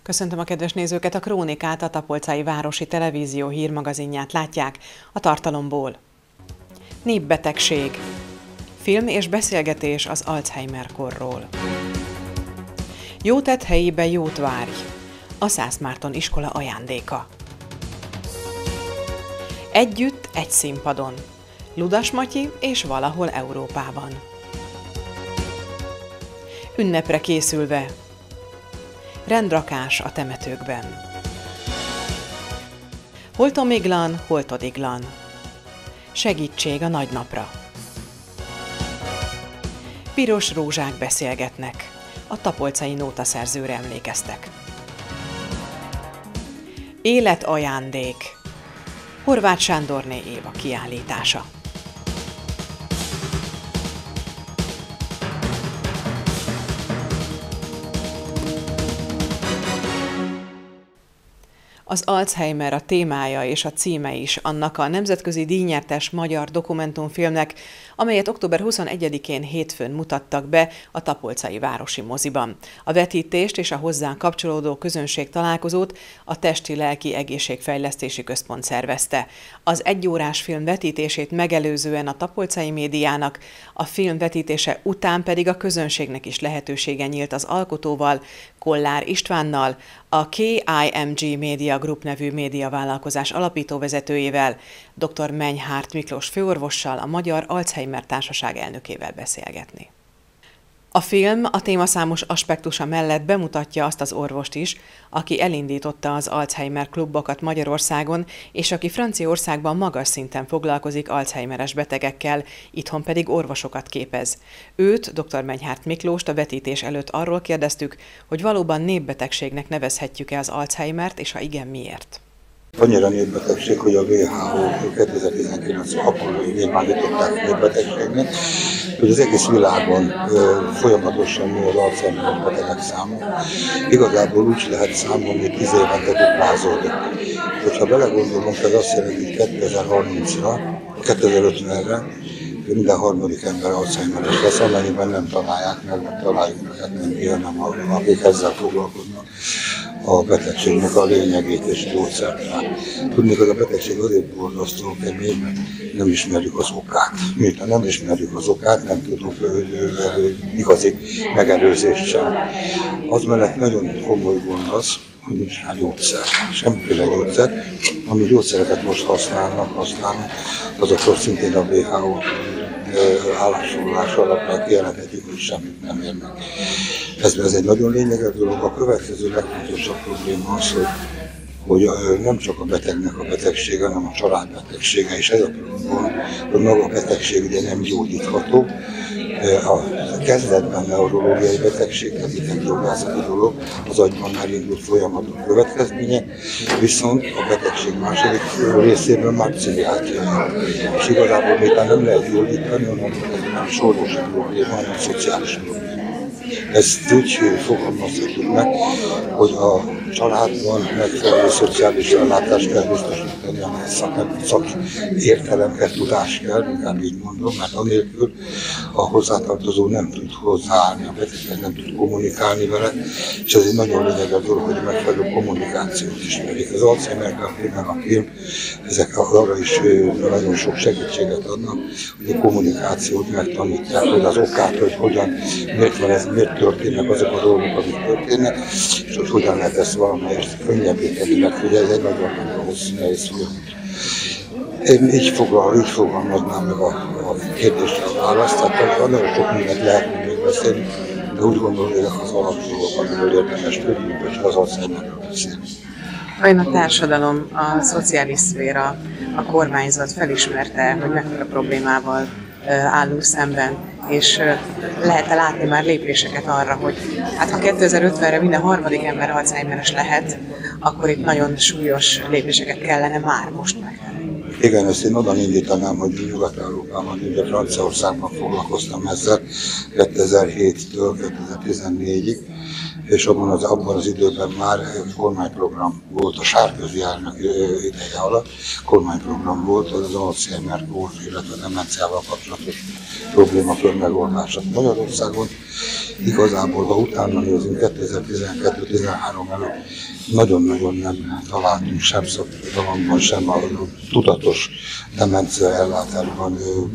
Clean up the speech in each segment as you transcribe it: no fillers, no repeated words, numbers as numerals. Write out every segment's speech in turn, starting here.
Köszöntöm a kedves nézőket, a Krónikát, a Tapolcai Városi Televízió hírmagazinját látják a tartalomból. Népbetegség. Film és beszélgetés az Alzheimer-korról. Jó tett helyébe jót várj. A Szász Márton iskola ajándéka. Együtt egy színpadon. Ludas Matyi és valahol Európában. Ünnepre készülve. Rendrakás a temetőkben. Holtomiglan, holtodiglan. Segítség a nagynapra. Piros rózsák beszélgetnek. A tapolcai nótaszerzőre emlékeztek. Életajándék. Horváth Sándorné Éva kiállítása. Az Alzheimer a témája és a címe is annak a nemzetközi díjnyertes magyar dokumentumfilmnek, amelyet október 21-én hétfőn mutattak be a Tapolcai Városi Moziban. A vetítést és a hozzá kapcsolódó közönség találkozót a Testi-Lelki Egészségfejlesztési Központ szervezte. Az egyórás film vetítését megelőzően a tapolcai médiának, a film vetítése után pedig a közönségnek is lehetősége nyílt az alkotóval, Kollár Istvánnal, a KIMG Media Group nevű médiavállalkozás alapítóvezetőjével, dr. Menyhárt Miklós főorvossal, a Magyar Alzheimer Társaság elnökével beszélgetni. A film a téma számos aspektusa mellett bemutatja azt az orvost is, aki elindította az Alzheimer klubokat Magyarországon, és aki Franciaországban magas szinten foglalkozik Alzheimeres betegekkel, itthon pedig orvosokat képez. Őt, dr. Menyhárt Miklóst a vetítés előtt arról kérdeztük, hogy valóban népbetegségnek nevezhetjük-e az Alzheimert, és ha igen, miért? Annyira népbetegség, hogy a WHO 2019 akkor nyilvánították népbetegségnek, hogy az egész világon folyamatosan nő az Alzheimer betegek száma. Igazából úgy lehet számolni, hogy 10 évente duplázódik. Hogyha belegondolunk, ez azt jelenti, hogy 2030-ra, 2050-re minden harmadik ember Alzheimeres lesz, amennyiben nem találják meg, nem találjuk meg, nem jön, akik ezzel foglalkoznak a betegségnek a lényegét és gyógyszerrel. Tudni, hogy a betegség azért borzasztó kemény, mert nem ismerjük az okát. Miután nem ismerjük az okát, nem tudunk igazi megelőzést sem. Az mellett nagyon komoly gond az, hogy nincs rá gyógyszer, semmiféle gyógyszer. Ami gyógyszereket most használnak, azoktól szintén a WHO állásfoglalás alapján kijelenthetjük, hogy semmit nem érnek. Ez egy nagyon lényeges dolog. A következő legfontosabb probléma az, hogy nem csak a betegnek a betegsége, hanem a családbetegsége is. Ez a probléma, hogy maga a betegség ugye nem gyógyítható. A kezdetben neurológiai betegség, ez itt egy jogászati dolog, az agyban már indult folyamatok következménye, viszont a betegség második részében már pszichiátriai. És igazából miután nem lehet gyógyítani, hanem ez nem sorvosi probléma, hanem szociális probléma. Ezt úgy fogalmazhatjuk meg, hogy a családban megfelelő szociális ellátást kell biztosítani, amely szakértelem kell, tudás kell, inkább így mondom, mert anélkül a hozzátartozó nem tud hozzáállni a beteghez, nem tud kommunikálni vele, és ez egy nagyon lényeges dolog, hogy megfelelő kommunikációt ismerik. Az Alzheimer-ben a film, ezek arra is nagyon sok segítséget adnak, hogy a kommunikációt megtanítják, hogy az okát, hogy hogyan, miért van ez, miért történnek azok a dolgok, amik történnek, és hogy hogyan lehet ezt valamelyest könnyebbé tenni, mert hogy ez egy nagyon nehéz folyamat. Én így fogalmaznám meg a kérdésre a választ, tehát nagyon sok mindent lehet még beszélni, de úgy gondolom, hogy ezek az alapdolgok, amiről érdemes tudni, hogy az Alzheimerről beszélni. Vajon a társadalom, a szociális szféra, a kormányzat felismerte, hogy mekkora problémával állunk szemben, és lehet-e látni már lépéseket arra, hogy hát ha 2050-re minden harmadik ember Alzheimeres lehet, akkor itt nagyon súlyos lépéseket kellene már most megtenni. Igen, ezt én oda indítanám, hogy Nyugat-Európában, ugye Franciaországban foglalkoztam ezzel 2007-től 2014-ig, és abban az időben már kormányprogram volt a Sárközi elnök ideje alatt, kormányprogram volt az Alzheimer-kór, illetve demenciával kapcsolatos problémakör megoldása Magyarországon, igazából, ha utána nézünk 2012-13 előtt, nagyon-nagyon nem találtunk sem szakirodalomban, sem a tudatos demencia ellátásban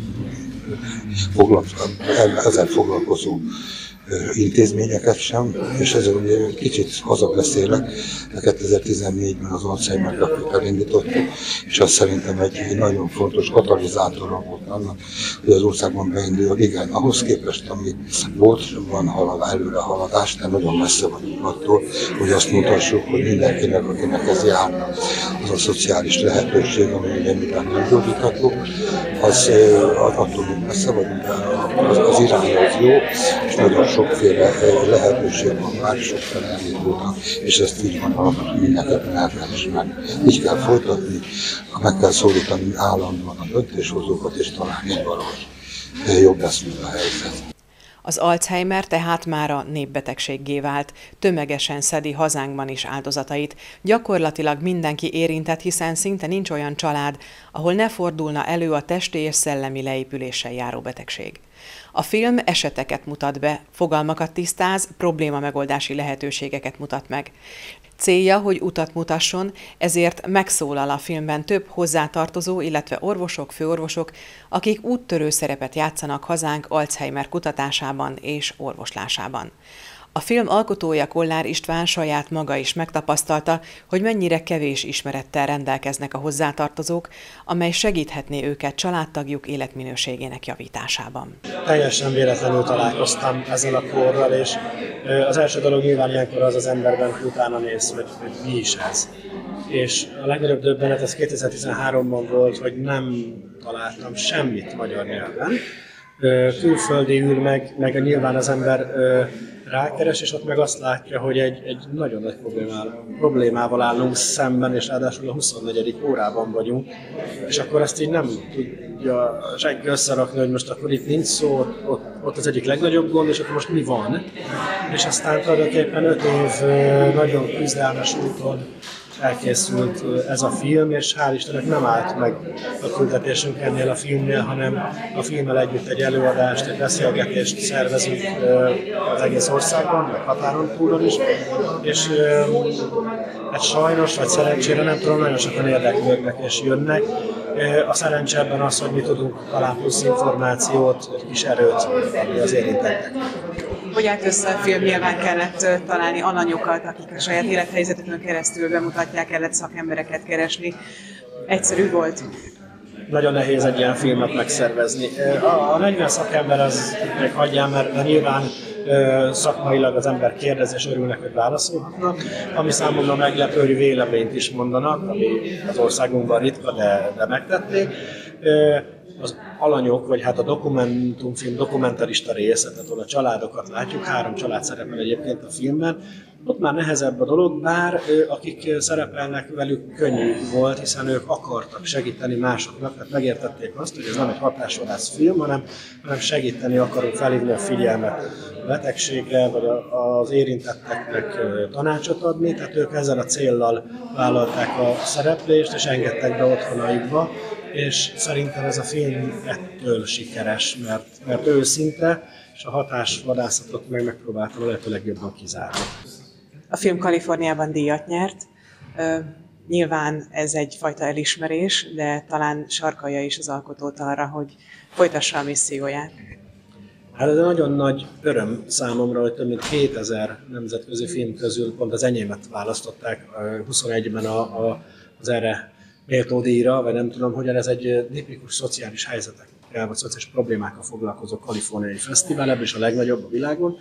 ezzel foglalkozó intézményeket sem, és ezzel ugye kicsit hazabeszélek, 2014-ben az Alzheimer Cafét elindítottuk, és az szerintem egy nagyon fontos katalizátora volt annak, hogy az országban beindul, igen, ahhoz képest, ami volt, van előrehaladás, de nagyon messze vagyunk attól, hogy azt mutassuk, hogy mindenkinek, akinek ez járna, az a szociális lehetőség, ami ugye miután nem gyógyítható, az attól még messze vagyunk, az irány az jó, és nagyon sokféle lehetőség van már, sokféle elindultak, és ezt így van alatt, mindenképpen el kell ismerni. Így kell folytatni, meg kell szólítani állandóan a döntéshozókat, és talán így valahogy jobb lesz, mint a helyzet. Az Alzheimer tehát mára népbetegséggé vált, tömegesen szedi hazánkban is áldozatait. Gyakorlatilag mindenki érintett, hiszen szinte nincs olyan család, ahol ne fordulna elő a testi és szellemi leépüléssel járó betegség. A film eseteket mutat be, fogalmakat tisztáz, problémamegoldási lehetőségeket mutat meg. Célja, hogy utat mutasson, ezért megszólal a filmben több hozzátartozó, illetve orvosok, főorvosok, akik úttörő szerepet játszanak hazánk Alzheimer kutatásában és orvoslásában. A film alkotója, Kollár István saját maga is megtapasztalta, hogy mennyire kevés ismerettel rendelkeznek a hozzátartozók, amely segíthetné őket családtagjuk életminőségének javításában. Teljesen véletlenül találkoztam ezzel a korral, és az első dolog nyilván ilyenkor az emberben, hogy utána néz, hogy mi is ez. És a legnagyobb döbbenet ez 2013-ban volt, hogy nem találtam semmit magyar nyelven. Külföldi ül meg nyilván az ember rákeres, és ott meg azt látja, hogy egy nagyon nagy problémával állunk szemben, és ráadásul a 24. órában vagyunk, és akkor ezt így nem tudja senki összerakni, hogy most akkor itt nincs szó, ott az egyik legnagyobb gond, és akkor most mi van. És aztán tulajdonképpen 5 év nagyon küzdelmes úton elkészült ez a film, és hál' Istennek nem állt meg a küldetésünk ennél a filmnél, hanem a filmmel együtt egy előadást, egy beszélgetést szervezünk az egész országban, meg határon túlon is, és hát sajnos, vagy szerencsére nem tudom, nagyon sokan érdeklődnek és jönnek. A szerencse ebben az, hogy mi tudunk talán plusz információt, kis erőt adni az érintetteknek. Hogy állt össze a film, nyilván kellett találni alanyokat, akik a saját élethelyzetükön keresztül bemutatják, kellett szakembereket keresni. Egyszerű volt? Nagyon nehéz egy ilyen filmet megszervezni. A 40 szakember az meg hagyján, mert nyilván szakmailag az ember kérdez és örülnek, hogy válaszolhatnak, ami számomra meglepő, hogy véleményt is mondanak, ami az országunkban ritka, de megtették. Az alanyok, vagy hát a dokumentumfilm dokumentarista része, tehát a családokat látjuk, 3 család szerepel egyébként a filmben, ott már nehezebb a dolog, bár akik szerepelnek, velük könnyű volt, hiszen ők akartak segíteni másoknak, tehát megértették azt, hogy ez nem egy hatásvadász film, hanem segíteni akarunk, felhívni a figyelmet a betegségre, vagy az érintetteknek tanácsot adni, tehát ők ezzel a céllal vállalták a szereplést, és engedtek be otthonaikba, és szerintem ez a film ettől sikeres, mert őszinte, és a hatásvadászatot megpróbáltam a lehető legjobban kizárni. A film Kaliforniában díjat nyert. Nyilván ez egyfajta elismerés, de talán sarkalja is az alkotót arra, hogy folytassa a misszióját. Hát ez nagyon nagy öröm számomra, hogy több mint 2000 nemzetközi film közül pont az enyémet választották 21-ben az erre méltó díjra, vagy nem tudom hogyan, ez egy tipikus szociális helyzetekkel, vagy szociális problémákkal foglalkozó kaliforniai fesztivál, ebből is a legnagyobb a világon.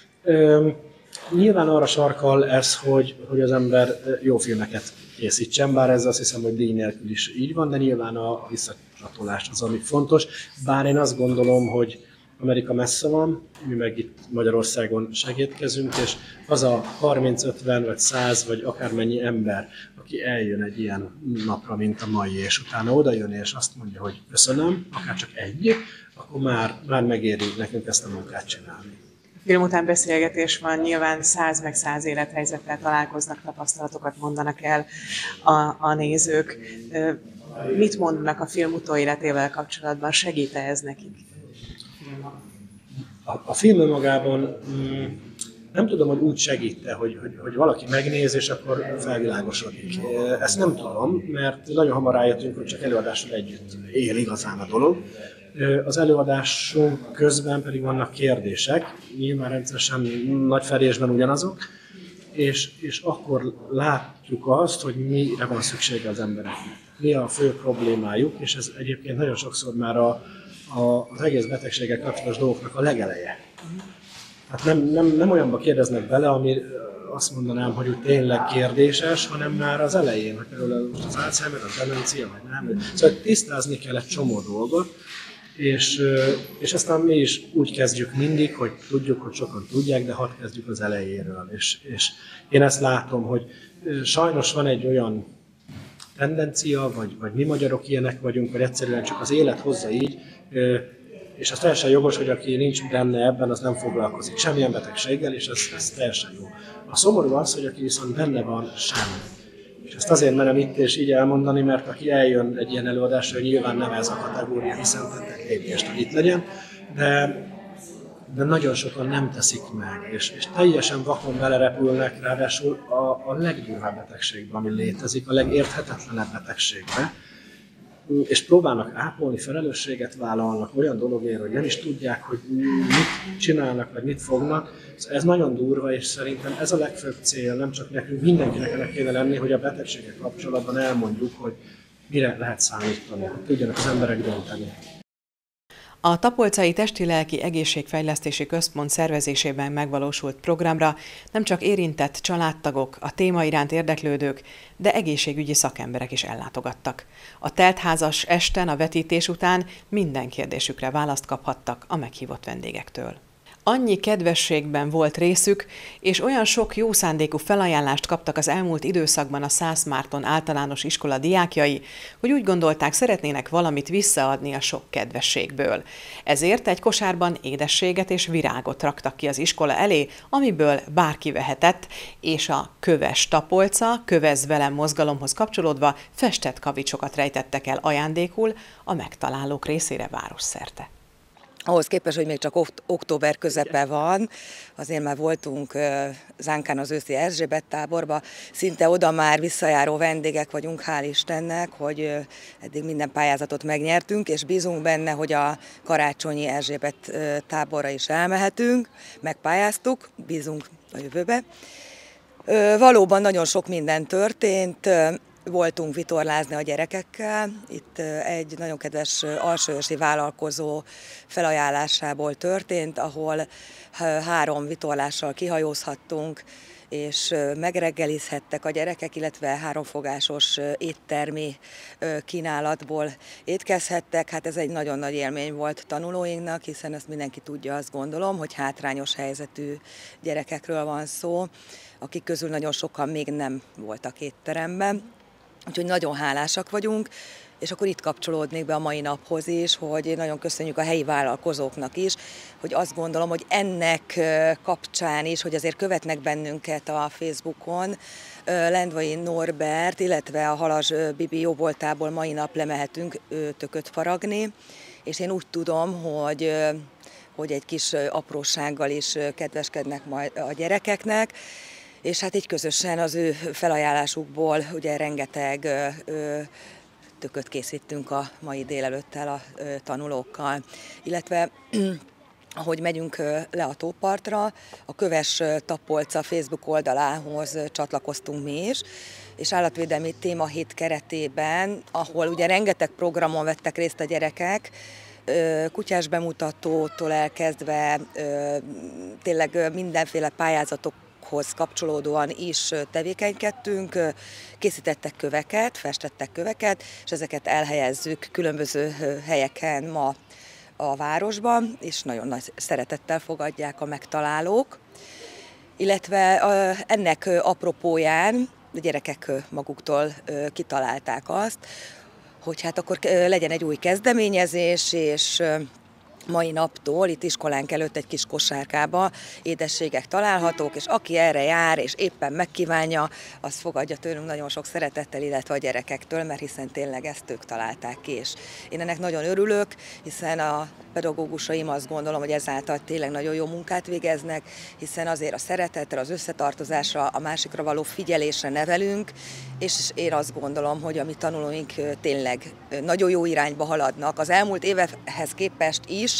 Nyilván arra sarkal ez, hogy az ember jó filmeket készítsen, bár ez azt hiszem, hogy díj nélkül is így van, de nyilván a visszacsatolás az, ami fontos. Bár én azt gondolom, hogy Amerika messze van, mi meg itt Magyarországon segítkezünk, és az a 30-50 vagy 100 vagy akármennyi ember, aki eljön egy ilyen napra, mint a mai, és utána oda jön, és azt mondja, hogy köszönöm, akár csak egy, akkor már megéri nekünk ezt a munkát csinálni. Film után beszélgetés van, nyilván 100 meg 100 élethelyzettel találkoznak, tapasztalatokat mondanak el a nézők. Mit mondanak a film utóéletével kapcsolatban? Segít-e ez nekik? A film önmagában nem tudom, hogy úgy segít-e, hogy valaki megnéz, és akkor felvilágosodik. Ezt nem tudom, mert nagyon hamar rájöttünk, hogy csak előadással együtt él igazán a dolog. Az előadásunk közben pedig vannak kérdések, nyilván rendszeresen nagy felésben ugyanazok, és akkor látjuk azt, hogy mire van szüksége az embereknek. Mi a fő problémájuk, és ez egyébként nagyon sokszor már az egész betegséggel kapcsolatos dolgoknak a legeleje. Hát nem olyanba kérdeznek bele, ami azt mondanám, hogy úgy tényleg kérdéses, hanem már az elején, hogy például most az Alzheimer, a demencia, vagy nem. Szóval tisztázni kell egy csomó dolgot, és aztán mi is úgy kezdjük mindig, hogy tudjuk, hogy sokan tudják, de hadd kezdjük az elejéről. És én ezt látom, hogy sajnos van egy olyan tendencia, vagy mi magyarok ilyenek vagyunk, vagy egyszerűen csak az élet hozza így, és az teljesen jogos, hogy aki nincs benne ebben, az nem foglalkozik semmilyen betegséggel, és ez teljesen jó. A szomorú az, hogy aki viszont benne van, semmi. És ezt azért merem itt és így elmondani, mert aki eljön egy ilyen előadásra, hogy nyilván nem ez a kategória, hiszen tettek lépést, hogy itt legyen, de nagyon sokan nem teszik meg, és teljesen vakon belerepülnek, ráadásul a legdurvább betegségbe, ami létezik, a legérthetetlenebb betegségbe, és próbálnak ápolni, felelősséget vállalnak olyan dologért, hogy nem is tudják, hogy mit csinálnak, vagy mit fognak. Ez nagyon durva, és szerintem ez a legfőbb cél, nem csak nekünk, mindenkinek ennek kéne lenni, hogy a betegségek kapcsolatban elmondjuk, hogy mire lehet számítani, hogy tudjanak az emberek dönteni. A Tapolcai Testi-Lelki Egészségfejlesztési Központ szervezésében megvalósult programra nem csak érintett családtagok, a téma iránt érdeklődők, de egészségügyi szakemberek is ellátogattak. A teltházas esten a vetítés után minden kérdésükre választ kaphattak a meghívott vendégektől. Annyi kedvességben volt részük, és olyan sok jó szándékú felajánlást kaptak az elmúlt időszakban a Szász-Márton általános iskola diákjai, hogy úgy gondolták, szeretnének valamit visszaadni a sok kedvességből. Ezért egy kosárban édességet és virágot raktak ki az iskola elé, amiből bárki vehetett, és a Köves Tapolca, Kövess velem mozgalomhoz kapcsolódva festett kavicsokat rejtettek el ajándékul a megtalálók részére városszerte. Ahhoz képest, hogy még csak október közepe van, azért már voltunk Zánkán az őszi Erzsébet táborba, szinte oda már visszajáró vendégek vagyunk, hál' Istennek, hogy eddig minden pályázatot megnyertünk, és bízunk benne, hogy a karácsonyi Erzsébet táborra is elmehetünk, megpályáztuk, bízunk a jövőbe. Valóban nagyon sok minden történt. Voltunk vitorlázni a gyerekekkel, itt egy nagyon kedves alsóörsi vállalkozó felajánlásából történt, ahol 3 vitorlással kihajózhattunk, és megreggelizhettek a gyerekek, illetve 3 fogásos éttermi kínálatból étkezhettek. Hát ez egy nagyon nagy élmény volt tanulóinknak, hiszen ezt mindenki tudja, azt gondolom, hogy hátrányos helyzetű gyerekekről van szó, akik közül nagyon sokan még nem voltak étteremben. Úgyhogy nagyon hálásak vagyunk, és akkor itt kapcsolódnék be a mai naphoz is, hogy nagyon köszönjük a helyi vállalkozóknak is, hogy azt gondolom, hogy ennek kapcsán is, hogy azért követnek bennünket a Facebookon, Lendvai Norbert, illetve a Halas Bibi jóvoltából mai nap lemehetünk tököt faragni, és én úgy tudom, hogy egy kis aprósággal is kedveskednek majd a gyerekeknek, és hát így közösen az ő felajánlásukból ugye rengeteg tököt készítünk a mai délelőttel a tanulókkal. Illetve ahogy megyünk le a tópartra, a Kövess Tapolca Facebook oldalához csatlakoztunk mi is, és állatvédelmi témahét keretében, ahol ugye rengeteg programon vettek részt a gyerekek, kutyás bemutatótól elkezdve tényleg mindenféle pályázatok kapcsolódóan is tevékenykedtünk, készítettek köveket, festettek köveket, és ezeket elhelyezzük különböző helyeken ma a városban, és nagyon nagy szeretettel fogadják a megtalálók. Illetve ennek apropóján a gyerekek maguktól kitalálták azt, hogy hát akkor legyen egy új kezdeményezés, és mai naptól itt iskolánk előtt egy kis kosárkába édességek találhatók, és aki erre jár, és éppen megkívánja, az fogadja tőlünk nagyon sok szeretettel, illetve a gyerekektől, mert hiszen tényleg ezt ők találták ki, és én ennek nagyon örülök, hiszen a pedagógusaim azt gondolom, hogy ezáltal tényleg nagyon jó munkát végeznek, hiszen azért a szeretetre, az összetartozásra, a másikra való figyelésre nevelünk, és én azt gondolom, hogy a mi tanulóink tényleg nagyon jó irányba haladnak az elmúlt évekhez képest is,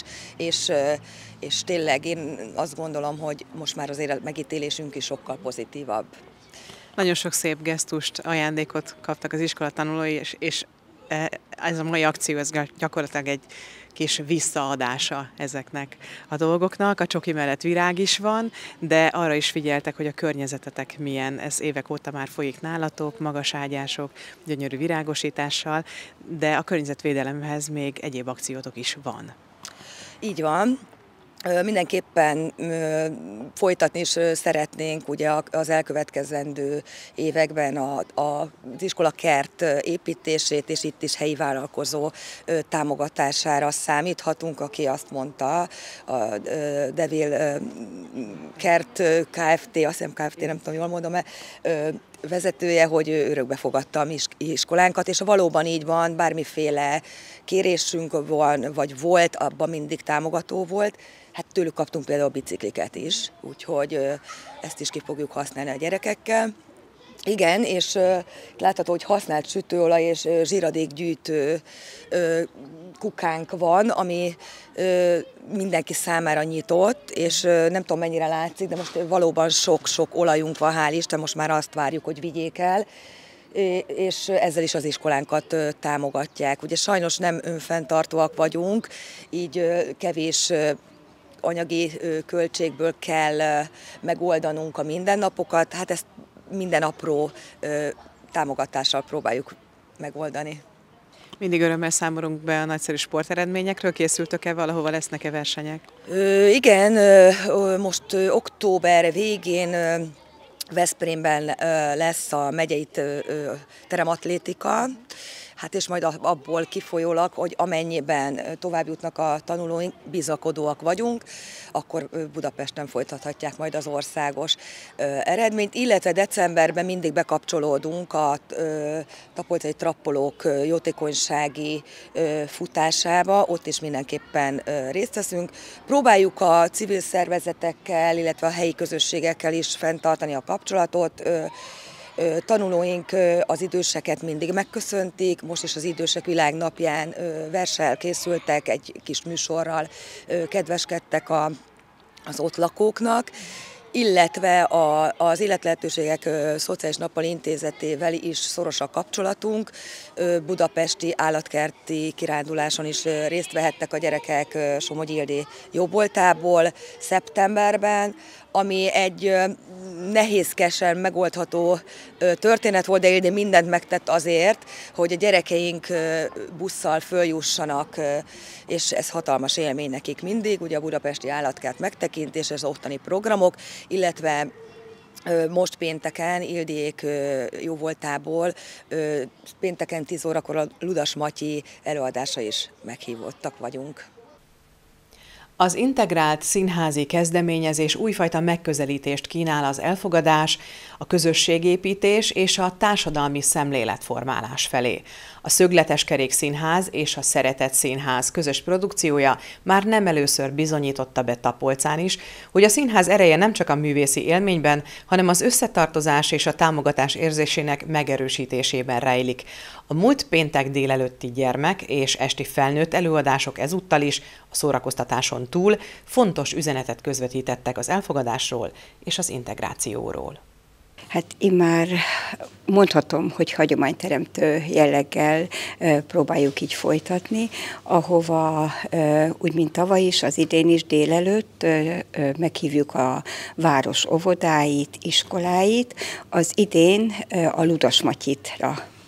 és tényleg én azt gondolom, hogy most már azért a megítélésünk is sokkal pozitívabb. Nagyon sok szép gesztust, ajándékot kaptak az iskola tanulói, és ez a mai akció, ez gyakorlatilag egy kis visszaadása ezeknek a dolgoknak. A csoki mellett virág is van, de arra is figyeltek, hogy a környezetetek milyen. Ez évek óta már folyik nálatok, magas ágyások, gyönyörű virágosítással, de a környezetvédelemhez még egyéb akciótok is van. Így van. Mindenképpen folytatni is szeretnénk ugye az elkövetkezendő években az iskolakert építését, és itt is helyi vállalkozó támogatására számíthatunk, aki azt mondta, a Devil Kert Kft., azt hiszem Kft., nem tudom, jól mondom-e, vezetője, hogy örökbe fogadta a mi iskolánkat, és valóban így van, bármiféle kérésünk van, vagy volt, abban mindig támogató volt. Hát tőlük kaptunk például bicikliket is, úgyhogy ezt is ki fogjuk használni a gyerekekkel. Igen, és látható, hogy használt sütőolaj és zsíradékgyűjtő kukánk van, ami mindenki számára nyitott, és nem tudom mennyire látszik, de most valóban sok-sok olajunk van, hál' Isten, most már azt várjuk, hogy vigyék el, és ezzel is az iskolánkat támogatják. Ugye sajnos nem önfenntartóak vagyunk, így kevés anyagi költségből kell megoldanunk a mindennapokat, hát ezt minden apró támogatással próbáljuk megoldani. Mindig örömmel számolunk be a nagyszerű sporteredményekről. Készültök-e valahova, lesznek-e versenyek? Igen, most október végén Veszprémben lesz a megyei terematlétika, hát és majd abból kifolyólag, hogy amennyiben tovább jutnak a tanulóink, bizakodóak vagyunk, akkor Budapesten folytathatják majd az országos eredményt, illetve decemberben mindig bekapcsolódunk a tapolcai trappolók jótékonysági futásába, ott is mindenképpen részt veszünk. Próbáljuk a civil szervezetekkel, illetve a helyi közösségekkel is fenntartani a kapcsolatot. Tanulóink az időseket mindig megköszöntik, most is az Idősek Világnapján verssel készültek, egy kis műsorral kedveskedtek az ott lakóknak, illetve az Életlehetőségek Szociális Nappali Intézetével is szoros a kapcsolatunk. Budapesti állatkerti kiránduláson is részt vehettek a gyerekek Somogyi Ildi jóvoltából szeptemberben, ami egy nehézkesen megoldható történet volt, de Ildi mindent megtett azért, hogy a gyerekeink busszal följussanak, és ez hatalmas élmény nekik mindig, ugye a budapesti állatkert megtekintés, az ottani programok, illetve most pénteken Ildiék jóvoltából pénteken 10 órakor a Ludas Matyi előadása is meghívottak vagyunk. Az integrált színházi kezdeményezés újfajta megközelítést kínál az elfogadás, a közösségépítés és a társadalmi szemléletformálás felé. A Szögletes Kerék Színház és a Szeretett Színház közös produkciója már nem először bizonyította be Tapolcán is, hogy a színház ereje nem csak a művészi élményben, hanem az összetartozás és a támogatás érzésének megerősítésében rejlik. A múlt péntek délelőtti gyermek és esti felnőtt előadások ezúttal is a szórakoztatáson túl fontos üzenetet közvetítettek az elfogadásról és az integrációról. Hát én már mondhatom, hogy hagyományteremtő jelleggel próbáljuk így folytatni, ahova úgy, mint tavaly is, az idén is délelőtt meghívjuk a város óvodáit, iskoláit, az idén a Ludas Matyitra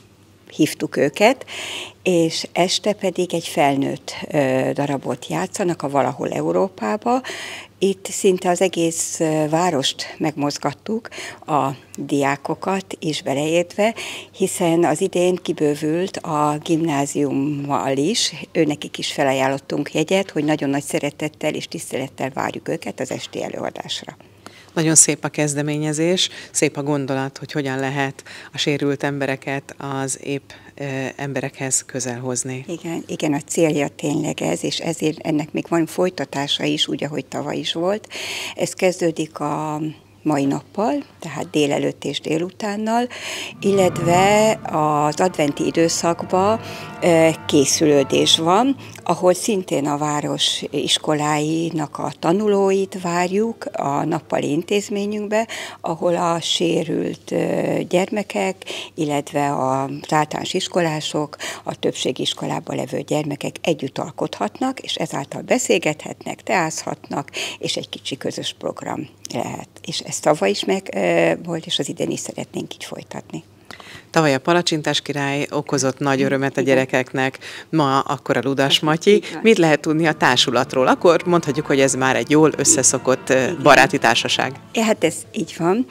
hívtuk őket, és este pedig egy felnőtt darabot játszanak a Valahol Európába. Itt szinte az egész várost megmozgattuk, a diákokat is beleértve, hiszen az idén kibővült a gimnáziummal is, őnekik is felajánlottunk jegyet, hogy nagyon nagy szeretettel és tisztelettel várjuk őket az esti előadásra. Nagyon szép a kezdeményezés, szép a gondolat, hogy hogyan lehet a sérült embereket az épp emberekhez közel hozni. Igen, a célja tényleg ez, és ezért ennek még van folytatása is, úgy, ahogy tavaly is volt. Ez kezdődik a mai nappal, tehát délelőtt és délutánnal, illetve az adventi időszakban készülődés van, ahol szintén a város iskoláinak a tanulóit várjuk a nappali intézményünkbe, ahol a sérült gyermekek, illetve az általános iskolások, a többségi iskolában levő gyermekek együtt alkothatnak, és ezáltal beszélgethetnek, teázhatnak, és egy kicsi közös program lehet. És ez tavaly is meg volt, és az idén is szeretnénk így folytatni. Tavaly a Palacsintás király okozott nagy örömet a gyerekeknek, ma akkor a Ludas Matyi. Mit lehet tudni a társulatról? Akkor mondhatjuk, hogy ez már egy jól összeszokott baráti társaság. Hát ez így van.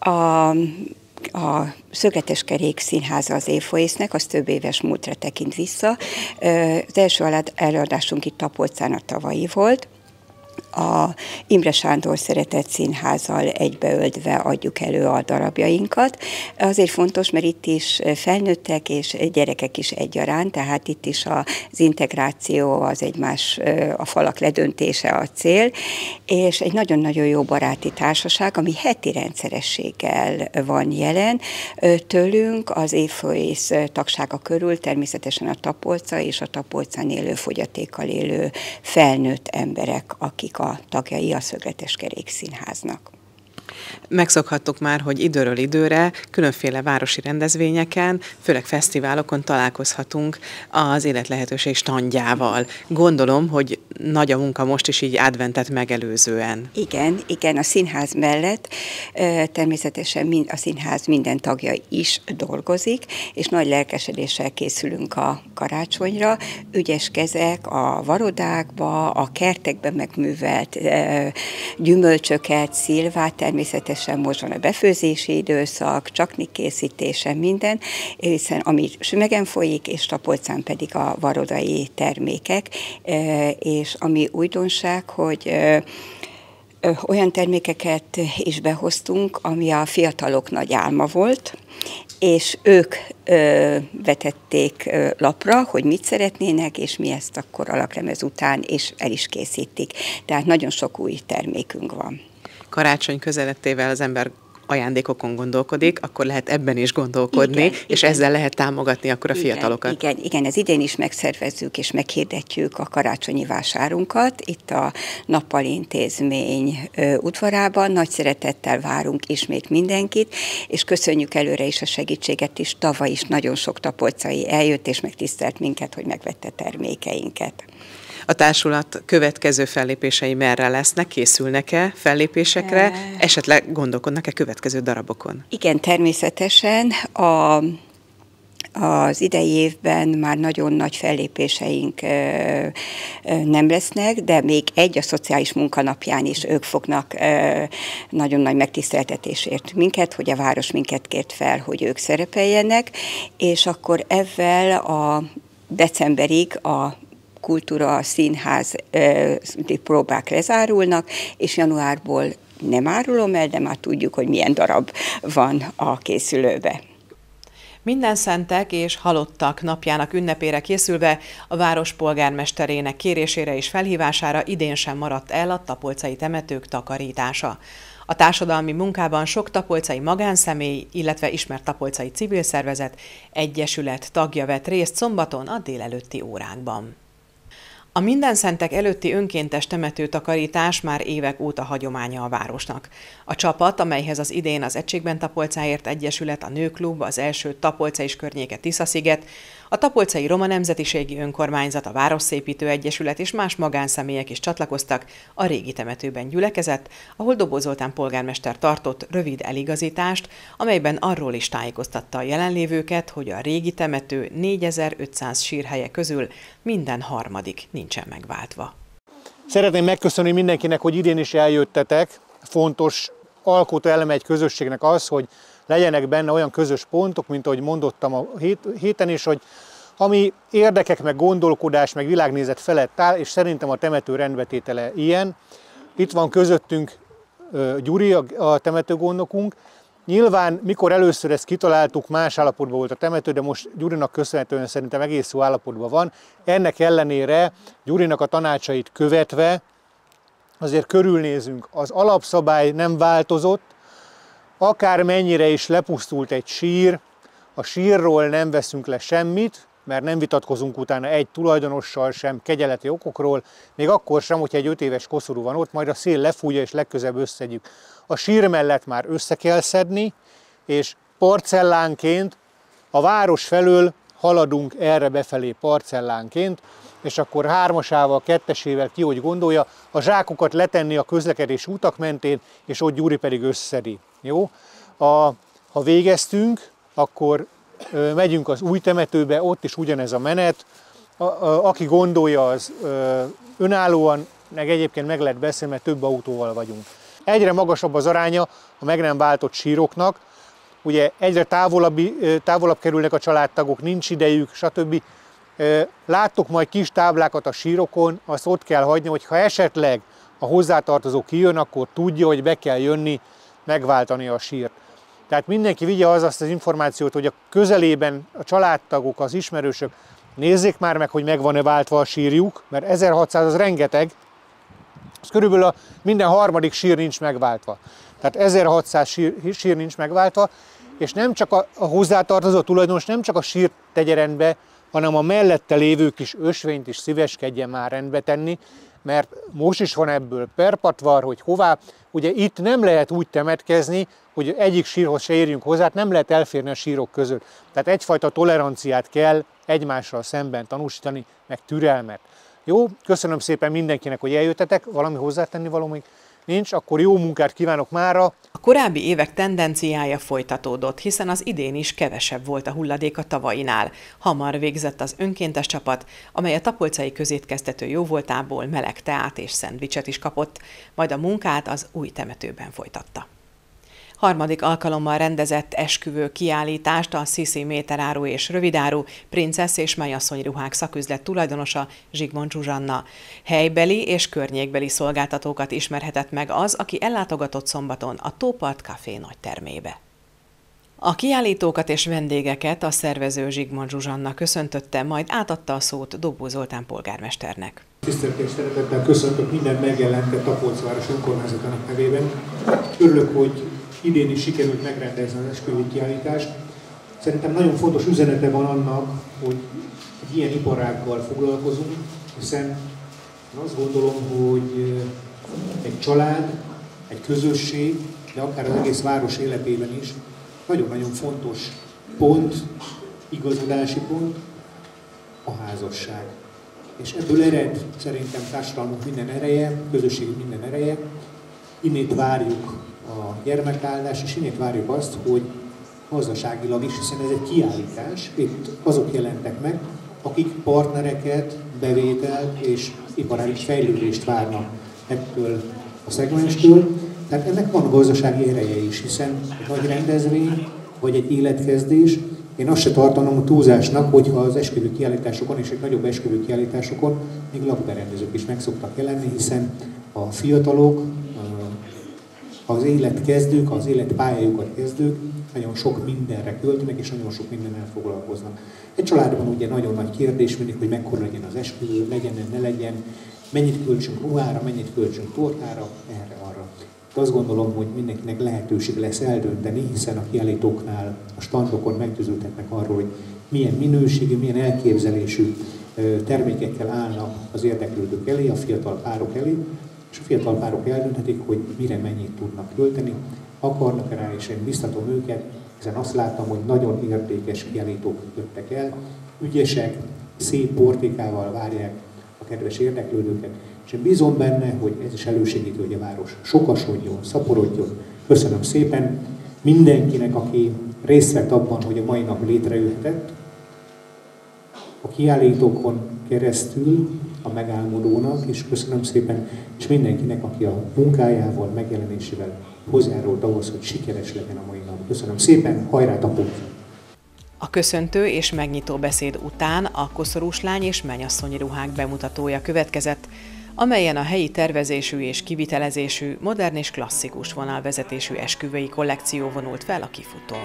A Szögletes-kerék Színháza az Évfolyésznek, az több éves múltra tekint vissza. Az első előadásunk itt Tapolcán a tavalyi volt. A Imre Sándor Szeretett Színházzal egybeöltve adjuk elő a darabjainkat. Azért fontos, mert itt is felnőttek és gyerekek is egyaránt, tehát itt is az integráció, az egymás, a falak ledöntése a cél, és egy nagyon-nagyon jó baráti társaság, ami heti rendszerességgel van jelen. Tőlünk az Évfolyész tagsága körül természetesen a Tapolca és a Tapolcán élő fogyatékkal élő felnőtt emberek, akik a tagjai a Szögletes-kerék Színháznak. Megszokhattuk már, hogy időről időre különféle városi rendezvényeken, főleg fesztiválokon találkozhatunk az életlehetőség standjával. Gondolom, hogy nagy a munka most is így adventet megelőzően. Igen, a színház mellett természetesen a színház minden tagja is dolgozik, és nagy lelkesedéssel készülünk a karácsonyra. Ügyes kezek a varodákba, a kertekben megművelt gyümölcsöket, szilvát, természetesen most van a befőzési időszak, csakni készítése, minden, hiszen ami Sümegen folyik, és Tapolcán pedig a varodai termékek, és ami újdonság, hogy olyan termékeket is behoztunk, ami a fiatalok nagy álma volt, és ők vetették lapra, hogy mit szeretnének, és mi ezt akkor a laplemez után, és el is készítik. Tehát nagyon sok új termékünk van. Karácsony közelettével az ember ajándékokon gondolkodik, akkor lehet ebben is gondolkodni, és ezzel lehet támogatni akkor a fiatalokat. Igen, ez idén is megszervezzük és meghirdetjük a karácsonyi vásárunkat itt a Nappali Intézmény udvarában. Nagy szeretettel várunk ismét mindenkit, és köszönjük előre is a segítséget is. Tavaly is nagyon sok tapolcai eljött és megtisztelt minket, hogy megvette termékeinket. A társulat következő fellépései merre lesznek? Készülnek-e fellépésekre? Esetleg gondolkodnak-e következő darabokon? Igen, természetesen. Az idei évben már nagyon nagy fellépéseink nem lesznek, de még a szociális munkanapján is ők fognak nagyon nagy megtiszteltetésért minket, hogy a város minket kért fel, hogy ők szerepeljenek, és akkor ezzel a decemberig a kultúra, a színház próbák lezárulnak, és januárból nem árulom el, de már tudjuk, hogy milyen darab van a készülőbe. Mindenszentek és halottak napjának ünnepére készülve a város polgármesterének kérésére és felhívására idén sem maradt el a tapolcai temetők takarítása. A társadalmi munkában sok tapolcai magánszemély, illetve ismert tapolcai civil szervezet, egyesület tagja vett részt szombaton a délelőtti órákban. A Mindenszentek előtti önkéntes temetőtakarítás már évek óta hagyománya a városnak. A csapat, amelyhez az idén az Egységben Tapolcáért Egyesület, a Nőklub, az első Tapolca és környéke Tiszasziget, A Tapolcai Roma Nemzetiségi Önkormányzat, a Városszépítő Egyesület és más magánszemélyek is csatlakoztak a régi temetőben gyülekezett, ahol Dobó Zoltán polgármester tartott rövid eligazítást, amelyben arról is tájékoztatta a jelenlévőket, hogy a régi temető 4500 sírhelye közül minden harmadik nincsen megváltva. Szeretném megköszönni mindenkinek, hogy idén is eljöttetek. Fontos alkotó eleme egy közösségnek az, hogy legyenek benne olyan közös pontok, mint ahogy mondottam a héten is, hogy ami érdekek, meg gondolkodás, meg világnézet felett áll, és szerintem a temető rendbetétele ilyen. Itt van közöttünk Gyuri, a temetőgondnokunk. Nyilván, mikor először ezt kitaláltuk, más állapotban volt a temető, de most Gyurinak köszönhetően szerintem egész jó állapotban van. Ennek ellenére Gyurinak a tanácsait követve azért körülnézünk. Az alapszabály nem változott, akár mennyire is lepusztult egy sír, a sírról nem veszünk le semmit, mert nem vitatkozunk utána egy tulajdonossal sem kegyeleti okokról, még akkor sem, hogyha egy 5 éves koszorú van ott, majd a szél lefújja és legközebb összegyük. A sír mellett már össze kell szedni, és parcellánként a város felől haladunk erre befelé parcellánként, és akkor 3-asával, 2-esével ki, hogy gondolja, a zsákokat letenni a közlekedési utak mentén, és ott Gyuri pedig összedi. Jó? Ha végeztünk, akkor megyünk az új temetőbe, ott is ugyanez a menet. Aki gondolja, az önállóan, meg egyébként meg lehet beszélni, mert több autóval vagyunk. Egyre magasabb az aránya a meg nem váltott síroknak, ugye egyre távolabb kerülnek a családtagok, nincs idejük, stb. Láttok majd kis táblákat a sírokon, azt ott kell hagyni, hogy ha esetleg a hozzátartozó kijön, akkor tudja, hogy be kell jönni, megváltani a sírt. Tehát mindenki vigye azt az információt, hogy a közelében a családtagok, az ismerősök nézzék már meg, hogy meg van-e váltva a sírjuk, mert 1600 az rengeteg, az körülbelül minden harmadik sír nincs megváltva. Tehát 1600 sír nincs megváltva, és nem csak a hozzátartozó tulajdonos nem csak a sírt tegye rendbe, hanem a mellette lévők is ösvényt is szíveskedjen már rendbe tenni, mert most is van ebből perpatvar, hogy hová. Ugye itt nem lehet úgy temetkezni, hogy egyik sírhoz se érjünk hozzá, nem lehet elférni a sírok között. Tehát egyfajta toleranciát kell egymással szemben tanúsítani, meg türelmet. Jó, köszönöm szépen mindenkinek, hogy eljöttetek, valami hozzátenni valami nincs, akkor jó munkát kívánok mára. A korábbi évek tendenciája folytatódott, hiszen az idén is kevesebb volt a hulladék a tavainál. Hamar végzett az önkéntes csapat, amely a tapolcai közétkeztető jóvoltából meleg teát és szendvicset is kapott, majd a munkát az új temetőben folytatta. Harmadik alkalommal rendezett esküvő kiállítást a Sziszi méteráru és rövidáru princesz és mennyasszony ruhák szaküzlet tulajdonosa Zsigmond Zsuzsanna. Helybeli és környékbeli szolgáltatókat ismerhetett meg az, aki ellátogatott szombaton a Tópart Café nagytermébe. A kiállítókat és vendégeket a szervező Zsigmond Zsuzsanna köszöntötte, majd átadta a szót Dobó Zoltán polgármesternek. Tisztelettel és szeretettel köszöntök minden megjelentett Tapolca város önkormányzatának nevében. Örülök, hogy idén is sikerült megrendezni az esküvői kiállítást. Szerintem nagyon fontos üzenete van annak, hogy egy ilyen iparággal foglalkozunk, hiszen én azt gondolom, hogy egy család, egy közösség, de akár az egész város életében is nagyon-nagyon fontos pont, igazodási pont a házasság. És ebből ered szerintem társadalmunk minden ereje, közösségünk minden ereje. Innét várjuk a gyermekáldást, és innét várjuk azt, hogy gazdaságilag is, hiszen ez egy kiállítás, itt azok jelentek meg, akik partnereket, bevételt és iparági fejlődést várnak ettől a szegmenstől. Tehát ennek van gazdasági ereje is, hiszen egy nagy rendezvény, vagy egy életkezdés, én azt se tartanom túlzásnak, hogyha az esküvő kiállításokon és egy nagyobb esküvő kiállításokon még lakberendezők is meg szoktak jelenni, hiszen a fiatalok, az életkezdők, az életpályájukat kezdők nagyon sok mindenre költenek, és nagyon sok mindennel foglalkoznak. Egy családban ugye nagyon nagy kérdés mindig, hogy mekkora legyen az esküvő, legyen, ne legyen, mennyit költsünk ruhára, mennyit költsünk tortára, erre, arra. De azt gondolom, hogy mindenkinek lehetőség lesz eldönteni, hiszen a kiállítóknál, a standokon meggyőződhetnek arról, hogy milyen minőségű, milyen elképzelésű termékekkel állnak az érdeklődők elé, a fiatal párok elé, és a fiatal párok eldönthetik, hogy mire mennyit tudnak költeni, akarnak rá, és én biztatom őket, hiszen azt láttam, hogy nagyon értékes kiállítók jöttek el, ügyesek, szép portékával várják a kedves érdeklődőket, és én bízom benne, hogy ez is elősegíti, hogy a város sokasodjon, szaporodjon. Köszönöm szépen mindenkinek, aki részt vett abban, hogy a mai nap létrejöhetett, a kiállítókon keresztül a megálmodónak, és köszönöm szépen, és mindenkinek, aki a munkájával, megjelenésével hozzájárult ahhoz, hogy sikeres legyen a mai nap. Köszönöm szépen, hajrá Tapolca! A köszöntő és megnyitó beszéd után a koszorúslány és mennyasszonyi ruhák bemutatója következett, amelyen a helyi tervezésű és kivitelezésű, modern és klasszikus vonalvezetésű esküvői kollekció vonult fel a kifutón.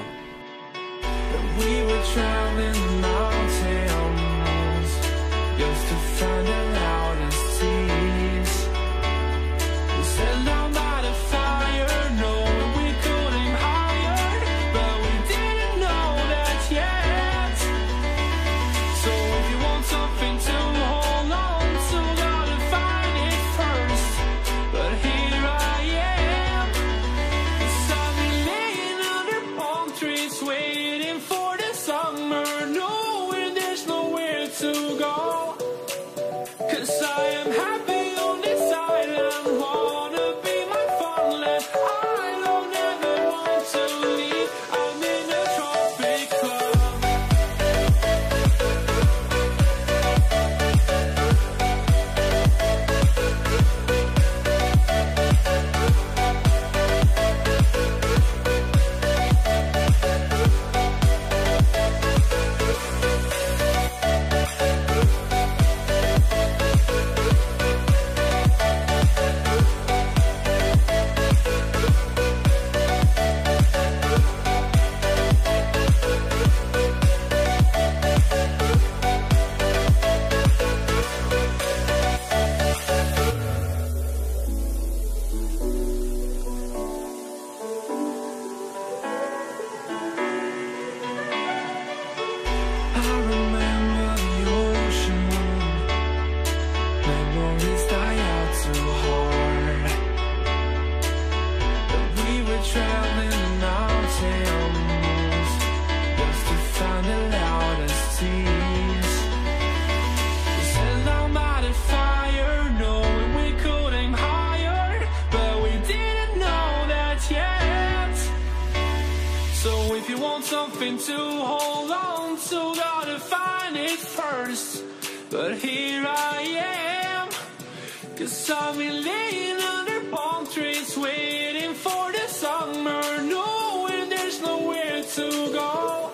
Something to hold on to, gotta find it first. But here I am, 'cause I've been laying under palm trees, waiting for the summer, knowing there's nowhere to go.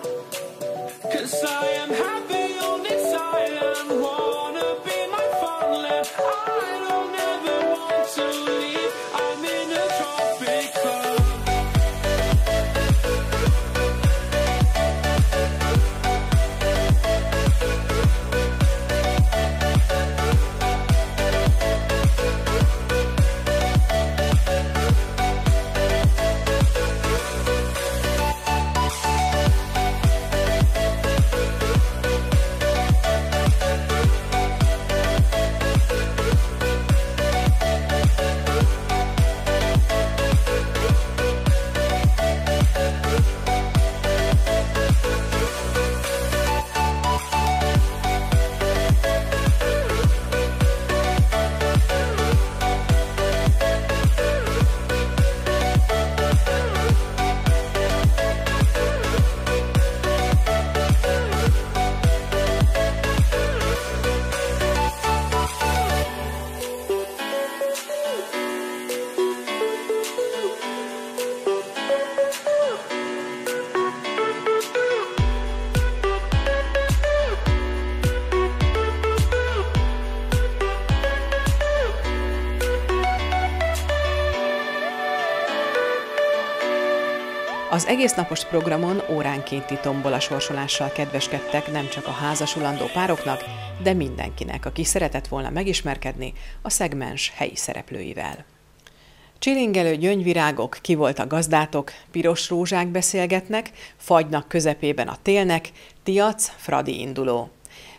'Cause I am happy on this island, wanna be my farmland. I don't ever want to leave, I'm in a tropic club. Az egésznapos programon óránkénti tombola sorsolással kedveskedtek nem csak a házasulandó pároknak, de mindenkinek, aki szeretett volna megismerkedni a szegmens helyi szereplőivel. Csilingelő gyöngyvirágok, ki volt a gazdátok, piros rózsák beszélgetnek, fagynak közepében a télnek, Tiac, Fradi induló.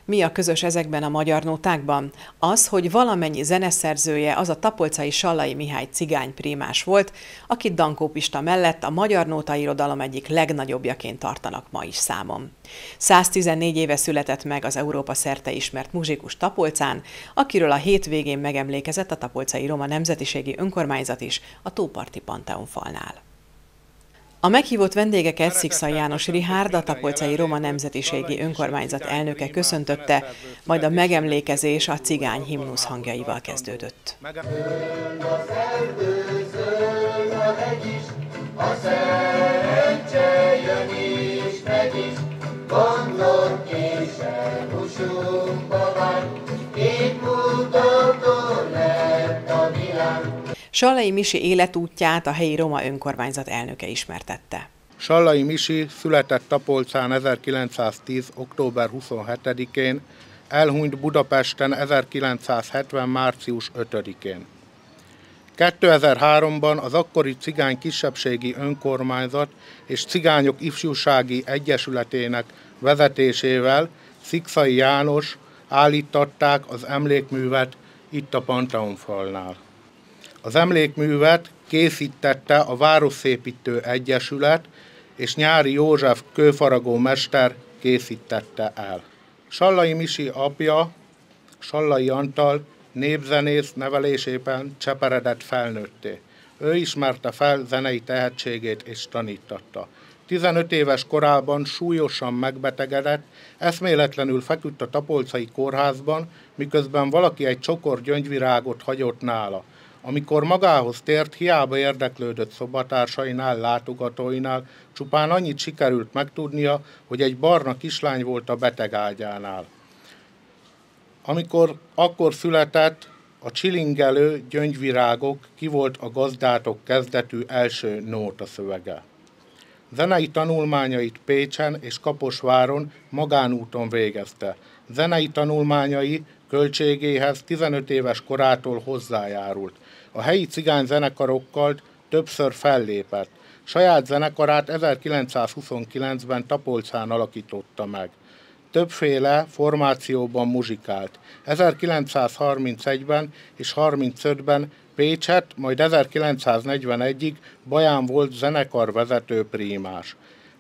Mi a közös ezekben a magyar nótákban? Az, hogy valamennyi zeneszerzője az a tapolcai Sallai Mihály cigányprímás volt, akit Dankó Pista mellett a magyar nótairodalom egyik legnagyobbjaként tartanak ma is számon. 114 éve született meg az Európa szerte ismert muzsikus Tapolcán, akiről a hétvégén megemlékezett a Tapolcai Roma Nemzetiségi Önkormányzat is a Tóparti Panteon falnál. A meghívott vendégeket Szikszay János Richárd, a Tapolcai Roma Nemzetiségi Önkormányzat elnöke köszöntötte, majd a megemlékezés a cigány himnusz hangjaival kezdődött. Sallai Misi életútját a helyi roma önkormányzat elnöke ismertette. Sallai Misi született Tapolcán 1910. október 27-én, elhunyt Budapesten 1970. március 5-én. 2003-ban az akkori cigány kisebbségi önkormányzat és Cigányok Ifjúsági Egyesületének vezetésével Szikszay János állították az emlékművet itt a Panteonfalnál. Az emlékművet készítette a Városszépítő Egyesület, és Nyári József kőfaragó mester készítette el. Sallai Misi apja, Sallai Antal népzenész nevelésében cseperedett felnőtté. Ő ismerte fel zenei tehetségét és tanítatta. 15 éves korában súlyosan megbetegedett, eszméletlenül feküdt a tapolcai kórházban, miközben valaki egy csokor gyöngyvirágot hagyott nála. Amikor magához tért, hiába érdeklődött szobatársainál, látogatóinál, csupán annyit sikerült megtudnia, hogy egy barna kislány volt a betegágyánál. Akkor született a csilingelő gyöngyvirágok, ki volt a gazdátok kezdetű első nóta szövege. Zenei tanulmányait Pécsen és Kaposváron magánúton végezte. Zenei tanulmányai költségéhez 15 éves korától hozzájárult. A helyi cigány zenekarokkal többször fellépett. Saját zenekarát 1929-ben Tapolcán alakította meg. Többféle formációban muzsikált. 1931-ben és 1935-ben Pécset, majd 1941-ig Baján volt zenekarvezető prímás.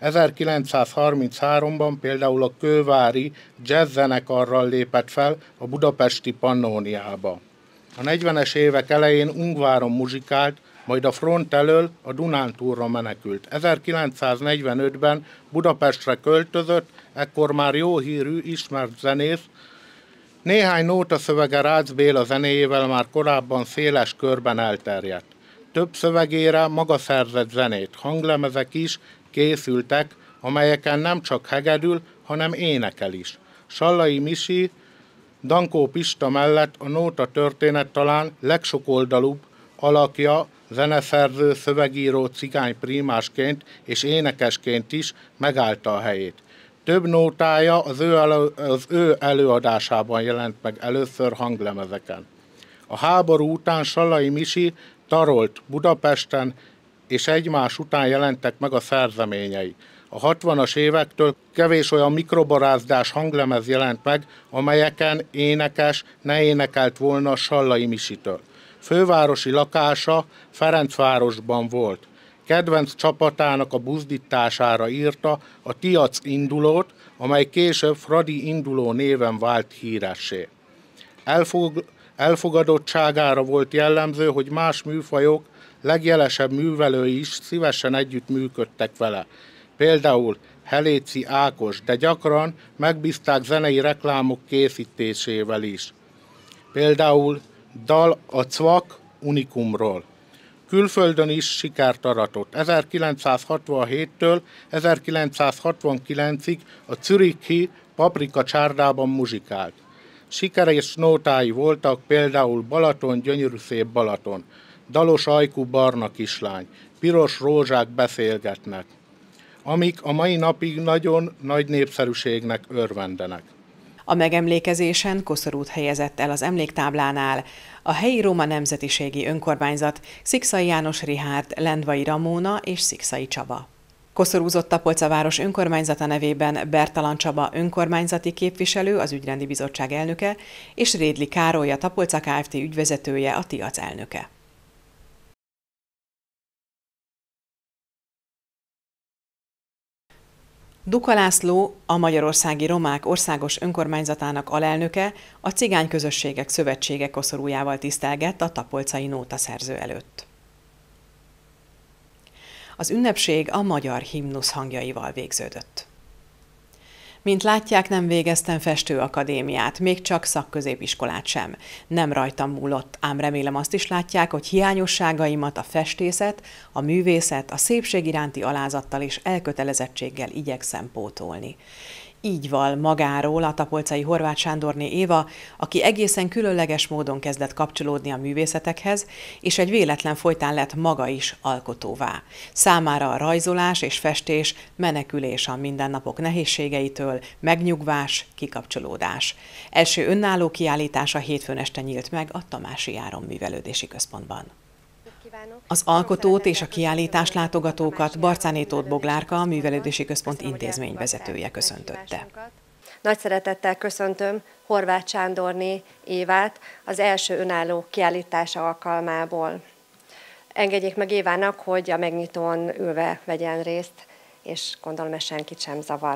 1933-ban például a kővári jazz zenekarral lépett fel a budapesti Pannóniába. A 40-es évek elején Ungváron muzsikált, majd a front elől a Dunántúlra menekült. 1945-ben Budapestre költözött, ekkor már jó hírű, ismert zenész. Néhány nótaszövege Rácz Béla zenéjével már korábban széles körben elterjedt. Több szövegére maga szerzett zenét, hanglemezek is készültek, amelyeken nem csak hegedül, hanem énekel is. Sallai Misi Dankó Pista mellett a nóta történet talán legsokoldalúbb alakja, zeneszerző, szövegíró, cigányprímásként és énekesként is megállta a helyét. Több nótája az ő előadásában jelent meg először hanglemezeken. A háború után Sallai Misi tarolt Budapesten, és egymás után jelentek meg a szerzeményei. A 60-as évektől kevés olyan mikrobarázdás hanglemez jelent meg, amelyeken énekes ne énekelt volna Sallai Misitől. Fővárosi lakása Ferencvárosban volt. Kedvenc csapatának a buzdítására írta a Tiac indulót, amely később Fradi induló néven vált híressé. Elfogadottságára volt jellemző, hogy más műfajok legjelesebb művelői is szívesen együttműködtek vele. Például Heléczy Ákos, de gyakran megbízták zenei reklámok készítésével is. Például dal a Cvak Unikumról. Külföldön is sikert aratott. 1967-től 1969-ig a zürichi Paprika csárdában muzsikált. Sikeres nótái voltak például Balaton, gyönyörű szép Balaton, Dalos ajkú barna kislány, Piros rózsák beszélgetnek, amik a mai napig nagyon nagy népszerűségnek örvendenek. A megemlékezésen koszorút helyezett el az emléktáblánál a helyi Roma Nemzetiségi Önkormányzat, Szikszay János Richárd, Lendvai Ramóna és Szikszay Csaba. Koszorúzott Tapolca város önkormányzata nevében Bertalan Csaba önkormányzati képviselő, az ügyrendi bizottság elnöke, és Rédli Károly, a Tapolca Kft. Ügyvezetője, a TIAC elnöke. Duka László, a Magyarországi Romák Országos Önkormányzatának alelnöke, a Cigány Közösségek Szövetsége koszorújával tisztelgett a tapolcai nótaszerző előtt. Az ünnepség a magyar himnusz hangjaival végződött. Mint látják, nem végeztem festőakadémiát, még csak szakközépiskolát sem. Nem rajtam múlott, ám remélem azt is látják, hogy hiányosságaimat a festészet, a művészet, a szépség iránti alázattal és elkötelezettséggel igyekszem pótolni. Így val magáról a tapolcai Horváth Sándorné Éva, aki egészen különleges módon kezdett kapcsolódni a művészetekhez, és egy véletlen folytán lett maga is alkotóvá. Számára a rajzolás és festés menekülés a mindennapok nehézségeitől, megnyugvás, kikapcsolódás. Első önálló kiállítása hétfőn este nyílt meg a Tamási Áron Művelődési Központban. Az alkotót és a kiállítás látogatókat Barcáné Tóth Boglárka, a Művelődési Központ intézményvezetője köszöntötte. Nagy szeretettel köszöntöm Horváth Sándorné Évát az első önálló kiállítása alkalmából. Engedjék meg Évának, hogy a megnyitón ülve vegyen részt, és gondolom ez senkit sem zavar.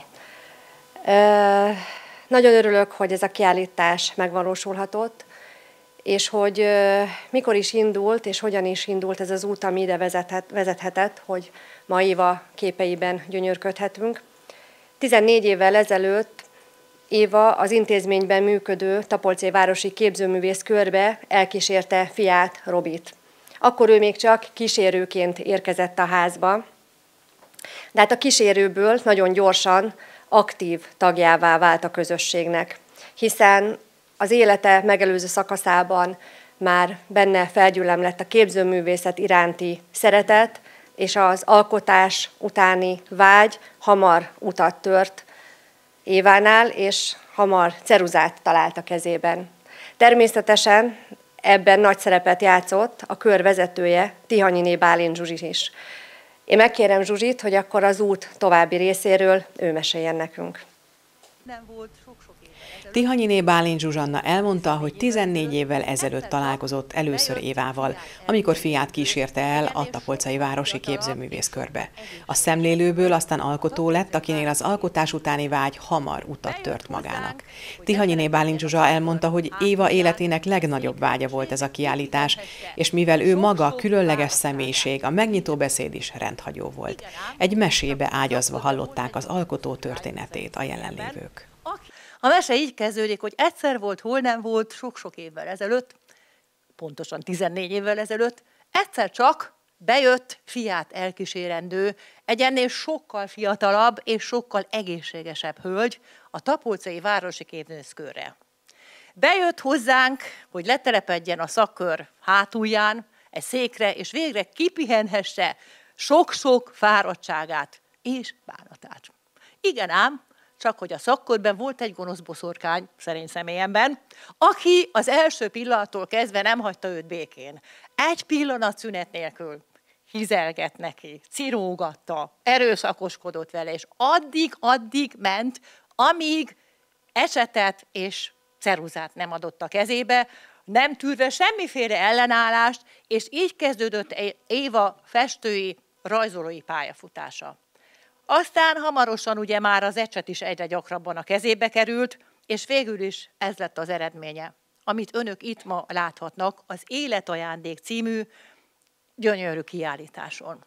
Nagyon örülök, hogy ez a kiállítás megvalósulhatott, és hogy mikor is indult, és hogyan is indult ez az út, ami ide vezethetett, hogy ma Éva képeiben gyönyörködhetünk. 14 évvel ezelőtt Éva az intézményben működő Tapolcai Városi Képzőművész Körbe elkísérte fiát, Robit. Akkor ő még csak kísérőként érkezett a házba, de hát a kísérőből nagyon gyorsan aktív tagjává vált a közösségnek, hiszen az élete megelőző szakaszában már benne felgyülemlett a képzőművészet iránti szeretet, és az alkotás utáni vágy hamar utat tört Évánál, és hamar ceruzát talált a kezében. Természetesen ebben nagy szerepet játszott a kör vezetője, Tihanyiné Bálint Zsuzsi is. Én megkérem Zsuzsit, hogy akkor az út további részéről ő meséljen nekünk. Nem volt sok-sok évvel ezelőtt. Tihanyiné Bálint Zsuzsanna elmondta, hogy 14 évvel ezelőtt találkozott először Évával, amikor fiát kísérte el a Tapolcai Városi Képzőművész Körbe. A szemlélőből aztán alkotó lett, akinél az alkotás utáni vágy hamar utat tört magának. Tihanyiné Bálint Zsuzsa elmondta, hogy Éva életének legnagyobb vágya volt ez a kiállítás, és mivel ő maga különleges személyiség, a megnyitó beszéd is rendhagyó volt. Egy mesébe ágyazva hallották az alkotó történetét a jelenlévők. A mese így kezdődik, hogy egyszer volt, hol nem volt, sok-sok évvel ezelőtt, pontosan 14 évvel ezelőtt, egyszer csak bejött fiát elkísérendő, egy ennél sokkal fiatalabb és sokkal egészségesebb hölgy a Tapolcai Városi Képzőművész Körre. Bejött hozzánk, hogy letelepedjen a szakkör hátulján, egy székre, és végre kipihenhesse sok-sok fáradtságát és bánatát. Igen ám, csak hogy a szakkörben volt egy gonosz boszorkány, szerény személyemben, aki az első pillanattól kezdve nem hagyta őt békén. Egy pillanat szünet nélkül hizelgett neki, cirógatta, erőszakoskodott vele, és addig ment, amíg esetet és ceruzát nem adott a kezébe, nem tűrve semmiféle ellenállást, és így kezdődött Éva festői, rajzolói pályafutása. Aztán hamarosan ugye már az ecset is egyre gyakrabban a kezébe került, és végül is ez lett az eredménye, amit önök itt ma láthatnak az Életajándék című gyönyörű kiállításon.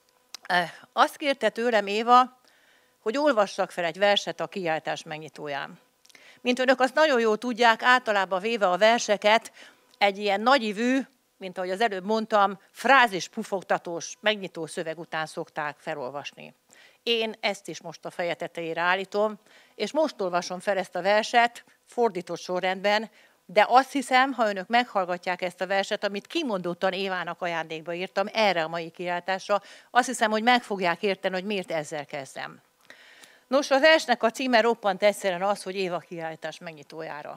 Azt kérte tőlem Éva, hogy olvassak fel egy verset a kiállítás megnyitóján. Mint önök azt nagyon jól tudják, általában véve a verseket egy ilyen nagyívű, mint ahogy az előbb mondtam, frázis pufogtatós, megnyitó szöveg után szokták felolvasni. Én ezt is most a feje tetejére állítom, és most olvasom fel ezt a verset, fordított sorrendben, de azt hiszem, ha önök meghallgatják ezt a verset, amit kimondottan Évának ajándékba írtam erre a mai kiállításra, azt hiszem, hogy meg fogják érteni, hogy miért ezzel kezdem. Nos, a versnek a címe roppant egyszerűen az, hogy Éva kiállítás megnyitójára.